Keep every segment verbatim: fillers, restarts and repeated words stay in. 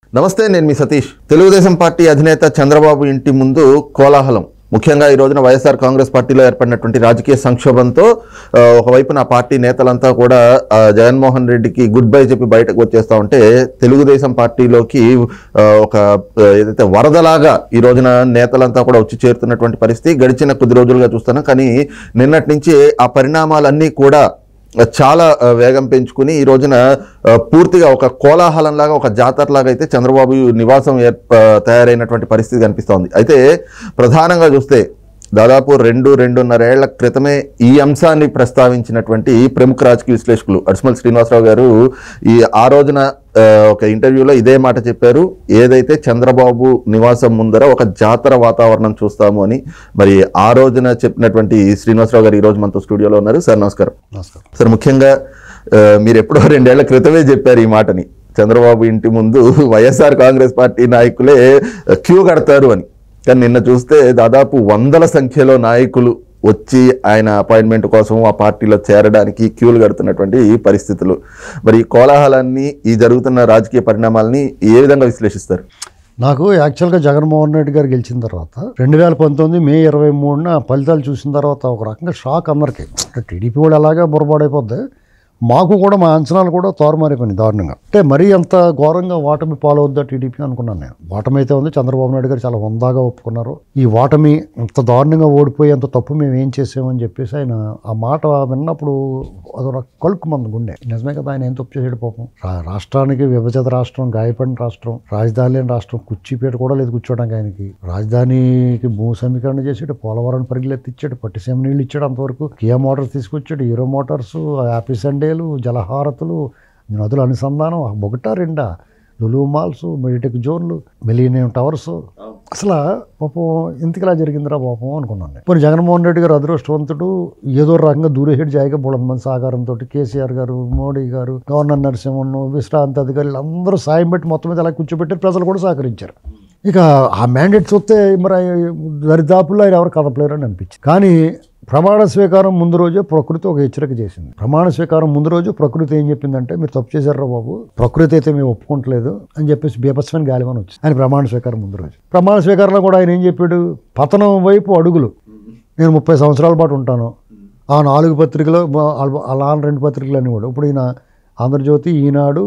నమస్తే, నేను మీ సతీష్. తెలుగుదేశం పార్టీ అధినేత చంద్రబాబు ఇంటి ముందు కోలాహలం. ముఖ్యంగా ఈ రోజున వైఎస్ఆర్ కాంగ్రెస్ పార్టీలో ఏర్పడినటువంటి రాజకీయ సంక్షోభంతో ఒకవైపున ఆ పార్టీ నేతలంతా కూడా జగన్మోహన్ రెడ్డికి గుడ్ బై చెప్పి బయటకు వచ్చేస్తా ఉంటే, తెలుగుదేశం పార్టీలోకి ఒక ఏదైతే వరదలాగా ఈ రోజున నేతలంతా కూడా వచ్చి చేరుతున్నటువంటి పరిస్థితి గడిచిన కొద్ది రోజులుగా చూస్తున్నాం. కానీ నిన్నటి నుంచి ఆ పరిణామాలన్నీ కూడా చాలా వేగం పెంచుకుని ఈ రోజున పూర్తిగా ఒక కోలాహలంలాగా, ఒక జాతరలాగా అయితే చంద్రబాబు నివాసం తయారైనటువంటి పరిస్థితి కనిపిస్తోంది. అయితే ప్రధానంగా చూస్తే దాదాపు రెండు రెండున్నరేళ్ల క్రితమే ఈ అంశాన్ని ప్రస్తావించినటువంటి ప్రముఖ రాజకీయ విశ్లేషకులు అడిస్మల్ శ్రీనివాసరావు గారు ఈ ఆ రోజున ఒక ఇంటర్వ్యూలో ఇదే మాట చెప్పారు. ఏదైతే చంద్రబాబు నివాసం ముందర ఒక జాతర వాతావరణం చూస్తాము అని. మరి ఆ రోజున చెప్పినటువంటి శ్రీనివాసరావు గారు ఈ రోజు మనతో స్టూడియోలో ఉన్నారు. సార్ నమస్కారం. నమస్కారం సార్. ముఖ్యంగా మీరు ఎప్పుడో రెండేళ్ల క్రితమే చెప్పారు ఈ మాటని, చంద్రబాబు ఇంటి ముందు వైఎస్ఆర్ కాంగ్రెస్ పార్టీ నాయకులే క్యూ కడతారు అని. కానీ నిన్న చూస్తే దాదాపు వందల సంఖ్యలో నాయకులు వచ్చి ఆయన అపాయింట్మెంట్ కోసం ఆ పార్టీలో చేరడానికి క్యూలు కడుతున్నటువంటి పరిస్థితులు. మరి ఈ కోలాహలాన్ని, ఈ జరుగుతున్న రాజకీయ పరిణామాలని ఏ విధంగా విశ్లేషిస్తారు? నాకు యాక్చువల్గా జగన్మోహన్ రెడ్డి గారు గెలిచిన తర్వాత రెండు వేల పంతొమ్మిది మే ఇరవై మూడున ఫలితాలు చూసిన తర్వాత ఒక రకంగా షాక్ అందరికీ. టీడీపీ కూడా అలాగే బుర్రపాడైపోద్ది, మాకు కూడా మా అంచనాలు కూడా తోరమారిపోయినాయి దారుణంగా. అంటే మరీ అంత ఘోరంగా ఓటమి పాలవద్దా టీడీపీ అనుకున్నాను నేను. ఓటమి అయితే ఉంది, చంద్రబాబు నాయుడు గారు చాలా హుందాగా ఒప్పుకున్నారు. ఈ ఓటమి అంత దారుణంగా ఓడిపోయి అంత తప్పు మేము ఏం చేసామని చెప్పేసి ఆయన ఆ మాట విన్నప్పుడు అదొక కలుకు మంది గుండె. నిజమే కదా, ఆయన ఏం తప్పు చేసాడు పాపం. రాష్ట్రానికి విభజిత రాష్ట్రం, గాయపడిన రాష్ట్రం, రాజధాని లేని రాష్ట్రం, కుర్చీపేట కూడా లేదు కూర్చోడానికి ఆయనకి. రాజధానికి భూ సమీకరణ చేసాడు, పోలవరం పరిగెత్తిచ్చాడు, పట్టిసీమ నీళ్ళు ఇచ్చాడు, అంతవరకు కియా మోటార్స్ తీసుకొచ్చాడు, హీరో మోటార్స్, హ్యాపీ సండే, జలహారతులు, నదుల అనుసంధానం, ఒకటా రెండా, లులు మాల్స్, మెడిటెక్ జోన్లు, మిలీనియం టవర్స్. అసలు పాపం ఇంతకిలా జరిగిందిరా పాపం అనుకున్నాను. ఇప్పుడు జగన్మోహన్ రెడ్డి గారు అదృష్టవంతుడు, ఏదో రకంగా దూరేహెడ్ జాయిగా బోళ మంది సహకారంతో కేసీఆర్ గారు, మోడీ గారు, గవర్నర్ నరసింహన్, విశ్రాంతి అధికారులు అందరూ సాయం పెట్టి మొత్తం మీద అలా కూర్చోబెట్టి ప్రజలు కూడా సహకరించారు. ఇక ఆ మ్యాండేట్ చూస్తే మరి దరిదాపుల్లో ఆయన ఎవరు కదపలేరు అని అనిపించింది. కానీ ప్రమాణ స్వీకారం ముందు రోజే ప్రకృతి ఒక హెచ్చరిక చేసింది. ప్రమాణ స్వీకారం ముందు రోజు ప్రకృతి ఏం చెప్పిందంటే, మీరు తప్పు చేశారా బాబు, ప్రకృతి అయితే మేము ఒప్పుకోవట్లేదు అని చెప్పేసి బీభత్సమైన గాలివాన వచ్చింది ఆయన ప్రమాణ స్వీకారం ముందు రోజు. ప్రమాణ స్వీకారంలో కూడా ఆయన ఏం చెప్పాడు, పతనం వైపు అడుగులు, నేను ముప్పై సంవత్సరాల పాటు ఉంటాను. ఆ నాలుగు పత్రికలు, అలా రెండు పత్రికలు అని కూడా ఇప్పుడు ఈయన Andhra Jyothi, Eenadu,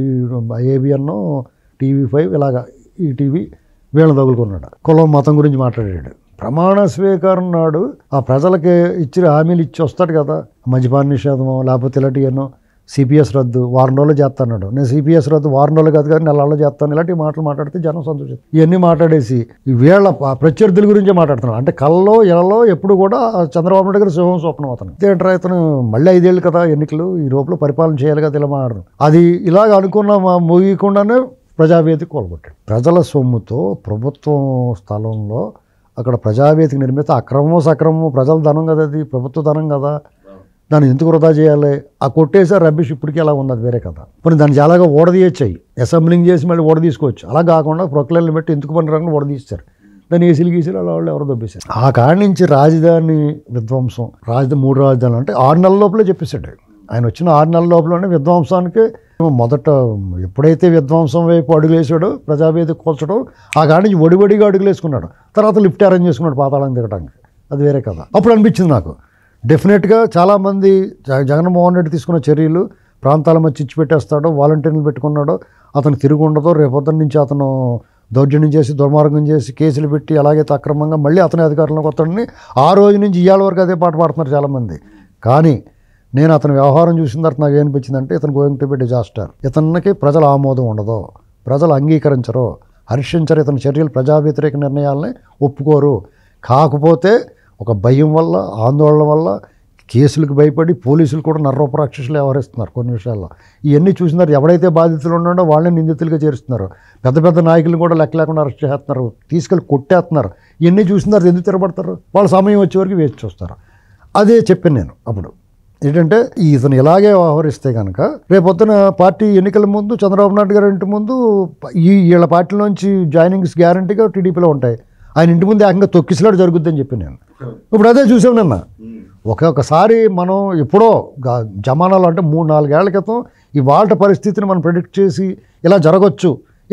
ABN, TV five, ఇలాగా ఈ టీవీ వీళ్ళని తగులుకున్నాడు. కులం మతం గురించి మాట్లాడాడు. ప్రమాణ స్వీకారం నాడు ఆ ప్రజలకి ఇచ్చిన హామీలు ఇచ్చి వస్తాడు కదా, మద్యపాన నిషేధమో లేకపోతే ఇలాంటివన్నో, సిపిఎస్ రద్దు వారం రోజులు చేస్తాడు. నేను సిపిఎస్ రద్దు వారం రోజులు కాదు కానీ నెలలో చేస్తాను, ఇలాంటి మాటలు మాట్లాడితే జనం సంతోషం. ఇవన్నీ మాట్లాడేసి వీళ్ళ ప్రత్యర్థుల గురించే మాట్లాడుతున్నాడు. అంటే కళ్ళలో ఇళ్ళలో ఎప్పుడు కూడా చంద్రబాబు నాయుడు గారు సింహం స్వప్నం అవుతాను. ఏంటంటే ఇతను మళ్ళీ ఐదేళ్ళు కదా ఎన్నికలు, ఈ లోపల పరిపాలన చేయాలి కదా, ఇలా మాట్లాడరు. అది ఇలాగ అనుకున్న ముగియకుండానే ప్రజావేదిక కూలగొట్టాడు. ప్రజల సొమ్ముతో ప్రభుత్వం స్థలంలో అక్కడ ప్రజావేదిక నిర్మిత అక్రమమో సక్రమమో, ప్రజల ధనం కదా, అది ప్రభుత్వ ధనం కదా, దాన్ని ఎందుకు వృధా చేయాలి? ఆ కొట్టేసారు రబ్బిష్ ఇప్పటికీ అలా ఉంది, అది వేరే కదా. మరి దాన్ని చాలాగా ఓడదీయచ్చాయి, అసెంబ్లింగ్ చేసి మళ్ళీ ఓడ తీసుకోవచ్చు. అలా కాకుండా ప్రొక్లైన్లు పెట్టి ఎందుకు పని రాకుండా ఓడదీస్తారు, దాన్ని ఏసీలు గీసీలు అలా వాళ్ళు ఎవరు దొబ్బేశారు. ఆ కాడి నుంచి రాజధాని విధ్వంసం, రాజధాని మూడు రాజధానులు అంటే ఆరు నెలల లోపలే చెప్పేశాడు ఆయన. వచ్చిన ఆరు నెలల లోపలనే విధ్వంసానికి మొదట ఎప్పుడైతే విధ్వంసం వైపు అడుగులేసాడో, ప్రజావేదిక కూల్చడం, ఆ కాడి నుంచి ఒడివడిగా అడుగులేసుకున్నాడు. తర్వాత లిఫ్ట్ అరేంజ్ చేసుకున్నాడు పాతాళం దిగడానికి, అది వేరే కదా. అప్పుడు అనిపించింది నాకు డెఫినెట్గా చాలామంది జగన్మోహన్ రెడ్డి తీసుకున్న చర్యలు, ప్రాంతాల మధ్య ఇచ్చి పెట్టేస్తాడో, వాలంటీర్లు పెట్టుకున్నాడో, అతను తిరిగి ఉండదో, రేపొద్దు నుంచి అతను దౌర్జన్యం చేసి దుర్మార్గం చేసి కేసులు పెట్టి అలాగైతే అక్రమంగా మళ్ళీ అతని అధికారంలోకి వస్తాడని ఆ రోజు నుంచి ఇవాళ వరకు అదే పాట పాడుతున్నారు చాలామంది. కానీ నేను అతని వ్యవహారం చూసిన తర్వాత నాకు ఏమనిపించిందంటే, ఇతను గోయింగ్ టు బి డిజాస్టర్. ఇతనికి ప్రజల ఆమోదం ఉండదు, ప్రజలు అంగీకరించరు, హర్షించరు, ఇతని చర్యలు ప్రజా వ్యతిరేక నిర్ణయాలని ఒప్పుకోరు. కాకపోతే ఒక భయం వల్ల, ఆందోళన వల్ల, కేసులకు భయపడి పోలీసులు కూడా నర్రోపరాక్షసులు వ్యవహరిస్తున్నారు కొన్ని విషయాల్లో. ఇవన్నీ చూసినారు. ఎవడైతే బాధితులు ఉన్నాడో వాళ్ళని నిందితులుగా చేరుస్తున్నారు. పెద్ద పెద్ద నాయకులు కూడా లెక్క లేకుండా అరెస్ట్ చేస్తున్నారు, తీసుకెళ్ళి కొట్టేస్తున్నారు. ఇవన్నీ చూసినారు. ఎందుకు తిరగబడతారు? వాళ్ళ సమయం వచ్చే వరకు వేచి చూస్తారు. అదే చెప్పాను నేను అప్పుడు. ఏంటంటే ఇతను ఇలాగే వ్యవహరిస్తే కనుక రేపొద్దున పార్టీ ఎన్నికల ముందు చంద్రబాబు నాయుడు గారి ఇంటి ముందు ఈ వీళ్ళ పార్టీలోంచి జాయినింగ్స్ గ్యారంటీగా టీడీపీలో ఉంటాయి. ఆయన ఇంటి ముందు ఏకంగా తొక్కిసలాడు జరుగుద్దని చెప్పి నేను ఇప్పుడు అదే చూసాం నిన్న. ఒక్కొక్కసారి మనం ఎప్పుడో జమానాలు అంటే మూడు నాలుగేళ్ల క్రితం ఈ వాళ్ళ పరిస్థితిని మనం ప్రెడిక్ట్ చేసి ఇలా జరగచ్చు,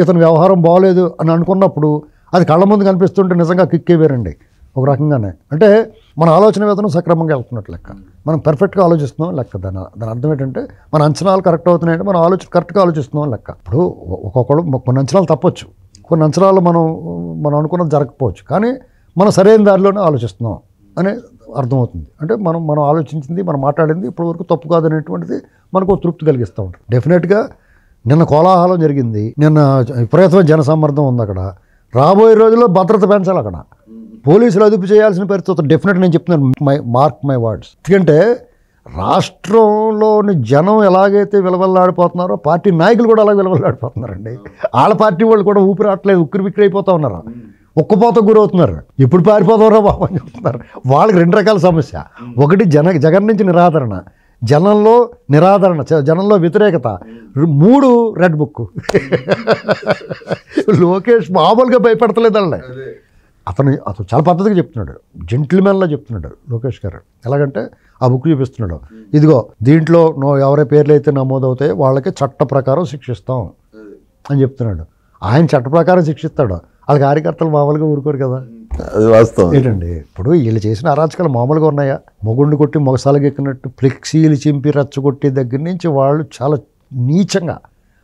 ఇతని వ్యవహారం బాగోలేదు అని అనుకున్నప్పుడు అది కళ్ళ ముందు కనిపిస్తుంటే నిజంగా కిక్కే వేరండి ఒక రకంగానే. అంటే మన ఆలోచన విధానం సక్రమంగా వెళ్తున్నట్టు లెక్క, మనం పర్ఫెక్ట్గా ఆలోచిస్తున్నాం లెక్క. దాని దాని అర్థం ఏంటంటే మన అంచనాలు కరెక్ట్ అవుతున్నాయంటే మనం ఆలోచన కరెక్ట్గా ఆలోచిస్తున్నాం లెక్క. ఇప్పుడు ఒక్కొక్కడు కొన్ని అంచనాలు తప్పొచ్చు, కొన్ని అంచనాలు మనం మనం అనుకున్నది జరగకపోవచ్చు, కానీ మనం సరైన దారిలోనే ఆలోచిస్తున్నాం అనే అర్థమవుతుంది. అంటే మనం మనం ఆలోచించింది మనం మాట్లాడింది ఇప్పటి వరకు తప్పు కాదనేటువంటిది మనకు తృప్తి కలిగిస్తూ ఉంటుంది. డెఫినెట్గా నిన్న కోలాహలం జరిగింది, నిన్న విపరీతమైన జనసమ్మర్దం ఉంది అక్కడ. రాబోయే రోజుల్లో భద్రత పెంచాలి అక్కడ, పోలీసులు అదుపు చేయాల్సిన పరిస్థితి డెఫినెట్. నేను చెప్తున్నాను, మై మార్క్ మై వర్డ్స్. ఎందుకంటే రాష్ట్రంలోని జనం ఎలాగైతే విలవల్లాడిపోతున్నారో పార్టీ నాయకులు కూడా అలాగే విలవల్లాడిపోతున్నారండి. వాళ్ళ పార్టీ వాళ్ళు కూడా ఊపిరాట్లేదు, ఉక్కిరి బిక్కిరి అయిపోతూ ఉన్నారు, ఒక్కపోత గురవుతున్నారు. ఎప్పుడు పారిపోతారో బాబు అని చెప్తున్నారు. వాళ్ళకి రెండు రకాల సమస్య. ఒకటి జన జగన్ నుంచి నిరాదరణ, జనంలో నిరాదరణ, జనంలో వ్యతిరేకత. మూడు రెడ్ బుక్. లోకేష్ మామూలుగా భయపడతలేదండి. అతను అతను చాలా పద్ధతిగా చెప్తున్నాడు, జెంటిల్మెన్లా చెప్తున్నాడు లోకేష్ గారు. ఎలాగంటే ఆ బుక్ చూపిస్తున్నాడు, ఇదిగో దీంట్లో నో ఎవరి పేర్లు అయితే నమోదవుతాయో వాళ్ళకి చట్ట ప్రకారం శిక్షిస్తాం అని చెప్తున్నాడు. ఆయన చట్ట ప్రకారం శిక్షిస్తాడు, అది కార్యకర్తలు మామూలుగా ఊరుకోరు కదా. వాస్తవం ఏంటండి ఇప్పుడు వీళ్ళు చేసిన అరాచకాలు మామూలుగా ఉన్నాయా? మొగుండు కొట్టి మొగసాలకి ఎక్కినట్టు ఫ్లెక్సీలు చింపి రచ్చగొట్టే దగ్గర నుంచి వాళ్ళు చాలా నీచంగా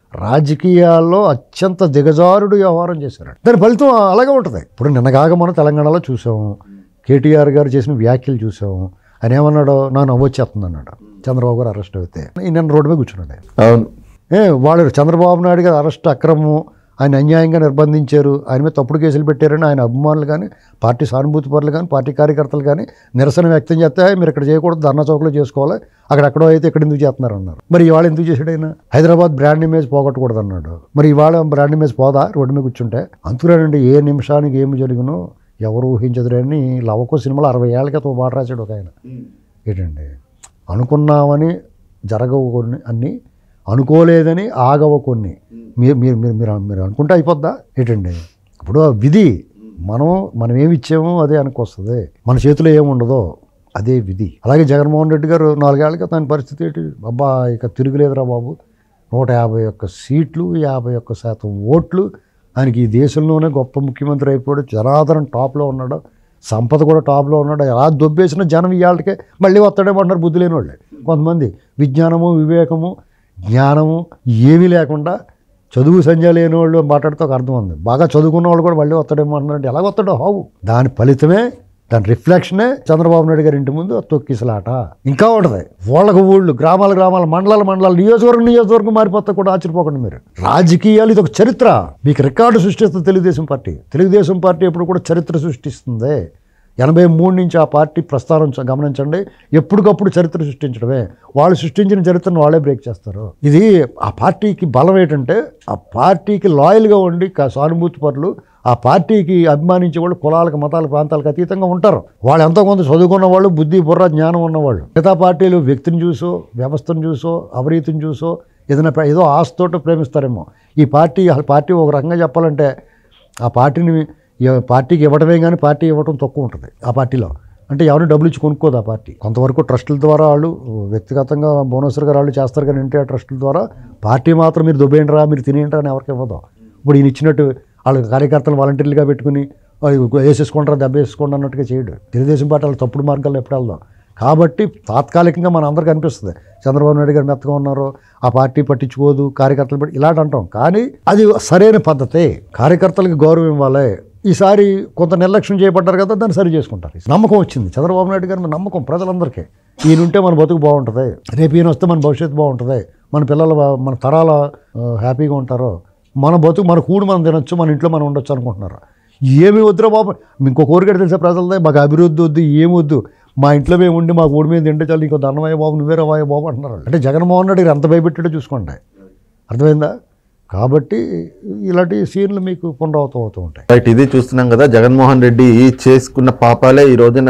రాజకీయాల్లో అత్యంత దిగజారుడు వ్యవహారం చేశారు. దాని ఫలితం అలాగే ఉంటుంది. ఇప్పుడు నిన్నగాక మనం తెలంగాణలో చూసాము, కేటీఆర్ గారు చేసిన వ్యాఖ్యలు చూసాము. ఆయన ఏమన్నాడు, నా నవ్వొచ్చేస్తుంది అన్నాడు చంద్రబాబు గారు అరెస్ట్ అయితే. నిన్న రోడ్డు మీద కూర్చున్నాడు. అవును, ఏ వాళ్ళు చంద్రబాబు నాయుడు గారు అరెస్ట్ అక్రమము, ఆయన అన్యాయంగా నిర్బంధించారు, ఆయన మీద తప్పుడు కేసులు పెట్టారని ఆయన అభిమానులు కానీ పార్టీ సానుభూతి పరులు కానీ పార్టీ కార్యకర్తలు కానీ నిరసన వ్యక్తం చేస్తే మీరు ఇక్కడ చేయకూడదు, ధర్నా చౌక్లో చేసుకోవాలి, అక్కడ ఎక్కడో అయితే ఇక్కడ ఎందుకు చేస్తున్నారు అన్నారు. మరి ఇవాళ ఎందుకు చేశాడు ఆయన? హైదరాబాద్ బ్రాండ్ ఇమేజ్ పోగొట్టకూడదు అన్నాడు. మరి ఇవాళ బ్రాండ్ ఇమేజ్ పోదా రోడ్డు మీద కూర్చుంటే? అంతురానండి, ఏ నిమిషానికి ఏమి జరిగినో ఎవరు ఊహించదురని లవకో సినిమాలో అరవై ఏళ్ళ క్రితం మాట రాశాడు ఒక ఆయన. ఏంటండి, అనుకున్నామని జరగవు కొన్ని అన్నీ, అనుకోలేదని ఆగవు కొన్ని. మీరు మీరు మీరు మీరు మీరు అనుకుంటే అయిపోద్దా ఏంటండి? ఇప్పుడు ఆ విధి మనం మనం ఏమి ఇచ్చామో అదే అనుకొస్తుంది, మన చేతిలో ఏముండదో అదే విధి. అలాగే జగన్మోహన్ రెడ్డి గారు నాలుగేళ్ల క్రితం ఆయన పరిస్థితి ఏంటి? అబ్బా ఇక తిరుగులేదురా బాబు, నూట యాభై ఒక్క సీట్లు, యాభై ఒక్క శాతం ఓట్లు, ఆయనకి ఈ దేశంలోనే గొప్ప ముఖ్యమంత్రి అయిపోయాడు, జనాదరణ టాప్లో ఉన్నాడు, సంపద కూడా టాప్లో ఉన్నాడు. ఎలా దొబ్బేసిన జనం ఇవాళకే మళ్ళీ వస్తాడేమంటున్నారు బుద్ధి లేని వాళ్ళే కొంతమంది. విజ్ఞానము వివేకము జ్ఞానము ఏమీ లేకుండా చదువు సంజ లేని వాళ్ళు మాట్లాడితే ఒక అర్థం ఉంది. బాగా చదువుకున్న వాళ్ళు కూడా మళ్ళీ వస్తాడేమో అంటున్నారంటే ఎలా వస్తాడో హావు. దాని ఫలితమే, దాని రిఫ్లెక్షనే చంద్రబాబు నాయుడు గారి ఇంటి ముందు తొక్కిసలాట ఇంకా ఉంటుంది. వాళ్ళకు ఊళ్ళు, గ్రామాల గ్రామాల, మండలాల మండలాలు, నియోజకవర్గం నియోజకవర్గం మారిపోతా కూడా ఆశ్చర్యపోకండి మీరు. రాజకీయాలు ఇది ఒక చరిత్ర, మీకు రికార్డు సృష్టిస్తుంది తెలుగుదేశం పార్టీ. తెలుగుదేశం పార్టీ ఎప్పుడు కూడా చరిత్ర సృష్టిస్తుంది. ఎనభై మూడు నుంచి ఆ పార్టీ ప్రస్థానం గమనించండి, ఎప్పటికప్పుడు చరిత్ర సృష్టించడమే. వాళ్ళు సృష్టించిన చరిత్రను వాళ్ళే బ్రేక్ చేస్తారు. ఇది ఆ పార్టీకి బలం ఏంటంటే, ఆ పార్టీకి లాయల్గా ఉండి సానుభూతి పరులు, ఆ పార్టీకి అభిమానించే వాళ్ళు కులాలకు మతాలకు ప్రాంతాలకు అతీతంగా ఉంటారు. వాళ్ళు ఎంతో కొంత చదువుకున్న వాళ్ళు, బుద్ధి బుర్ర జ్ఞానం ఉన్నవాళ్ళు. మిగతా పార్టీలు వ్యక్తిని చూసో, వ్యవస్థను చూసో, అవినీతిని చూసో, ఏదైనా ఏదో ఆశతోటి ప్రేమిస్తారేమో. ఈ పార్టీ పార్టీ ఒక రకంగా చెప్పాలంటే ఆ పార్టీని పార్టీకి ఇవ్వడమే కానీ పార్టీ ఇవ్వడం తక్కువ ఉంటుంది ఆ పార్టీలో. అంటే ఎవరిని డబ్బులు ఇచ్చి కొనుక్కోదు ఆ పార్టీ. కొంతవరకు ట్రస్టుల ద్వారా వాళ్ళు వ్యక్తిగతంగా భువనేశ్వర్ గారు వాళ్ళు చేస్తారు కానీ ఎన్టీఆర్ ట్రస్టుల ద్వారా పార్టీ మాత్రం మీరు దుబ్బేంట్రా, మీరు తినేంట్రా అని ఎవరికి ఇవ్వదు. ఇప్పుడు ఈయన ఇచ్చినట్టు వాళ్ళు కార్యకర్తలు వాలంటీర్లుగా పెట్టుకుని వేసేసుకుంటారా దెబ్బ వేసుకోండి అన్నట్టుగా చేయడు. తెలుగుదేశం పార్టీ వాళ్ళు తప్పుడు మార్గాల్లో ఎప్పుడు వెళ్దాం. కాబట్టి తాత్కాలికంగా మన అందరికీ అనిపిస్తుంది చంద్రబాబు నాయుడు గారు మెత్తగా ఉన్నారు, ఆ పార్టీ పట్టించుకోదు, కార్యకర్తలు పట్టి ఇలాంటి అంటాం. కానీ అది సరైన పద్ధతి. కార్యకర్తలకు గౌరవం ఇవ్వాలి. ఈసారి కొంత నిర్లక్ష్యం చేయబడ్డారు కదా, దాన్ని సరి చేసుకుంటారు. నమ్మకం వచ్చింది చంద్రబాబు నాయుడు గారి నమ్మకం ప్రజలందరికీ. ఈయన ఉంటే మన బతుకు బాగుంటుంది, రేపు ఈయన వస్తే మన భవిష్యత్తు బాగుంటుంది, మన పిల్లలు మన తరాల హ్యాపీగా ఉంటారు, మన బతుకు మన కూడు మనం తినొచ్చు, మన ఇంట్లో మనం ఉండొచ్చు అనుకుంటున్నారు. ఏమి వద్దురా బాబు, ఇంకో కోరికట తెలిసే ప్రజలదే, మాకు అభివృద్ధి వద్దు, ఏమి వద్దు, మా ఇంట్లో మేము ఉండి మా ఊడి మీద తింటే చాలు, ఇంకో దండమయ్య బాబు నువ్వేరా వాయ బాబు అంటున్నారు. అంటే జగన్మోహన్ రెడ్డి ఎంత భయపెట్టాడో చూసుకోండి, అర్థమైందా? కాబట్టి ఇలాంటి సీన్లు మీకు పునరావృతం అవుతూ ఉంటాయి. రైట్, ఇది చూస్తున్నాం కదా, జగన్మోహన్ రెడ్డి చేసుకున్న పాపాలే ఈ రోజున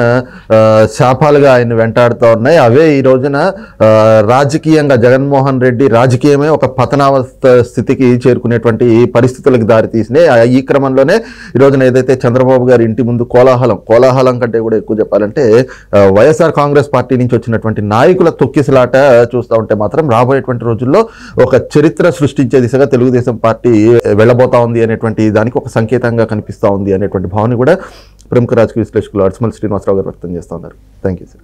శాపాలుగా ఆయన వెంటాడుతూ ఉన్నాయి. అవే ఈ రోజున రాజకీయంగా జగన్మోహన్ రెడ్డి రాజకీయమే ఒక పతనావస్థ స్థితికి చేరుకునేటువంటి పరిస్థితులకు దారితీసినాయి. ఈ క్రమంలోనే ఈ రోజున ఏదైతే చంద్రబాబు గారి ఇంటి ముందు కోలాహలం కోలాహలం కంటే కూడా ఎక్కువ చెప్పాలంటే వైఎస్ఆర్ కాంగ్రెస్ పార్టీ నుంచి వచ్చినటువంటి నాయకుల తొక్కిసలాట చూస్తూ ఉంటే మాత్రం రాబోయేటువంటి రోజుల్లో ఒక చరిత్ర సృష్టించే దిశగా తెలుగు తెలుగుదేశం పార్టీ వెళ్ళబోతా ఉంది అనేటువంటి దానికి ఒక సంకేతంగా కనిపిస్తూ ఉంది అనేటువంటి భావన కూడా ప్రముఖ రాజకీయ విశ్లేషకులు అడ్స్మల్ శ్రీనివాసరావు గారు వ్యక్తం చేస్తూ ఉన్నారు. Thank you sir.